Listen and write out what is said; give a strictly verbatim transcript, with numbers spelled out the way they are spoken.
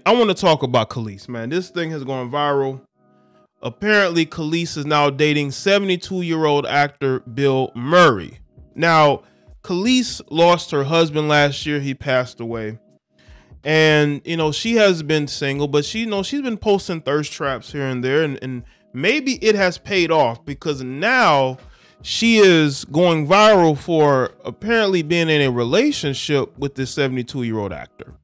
I want to talk about Kelis, man. This thing has gone viral. Apparently, Kelis is now dating seventy-two-year-old actor Bill Murray. Now, Kelis lost her husband last year. He passed away. And, you know, she has been single, but she, you know, she's been posting thirst traps here and there. And, and maybe it has paid off because now she is going viral for apparently being in a relationship with this seventy-two-year-old actor.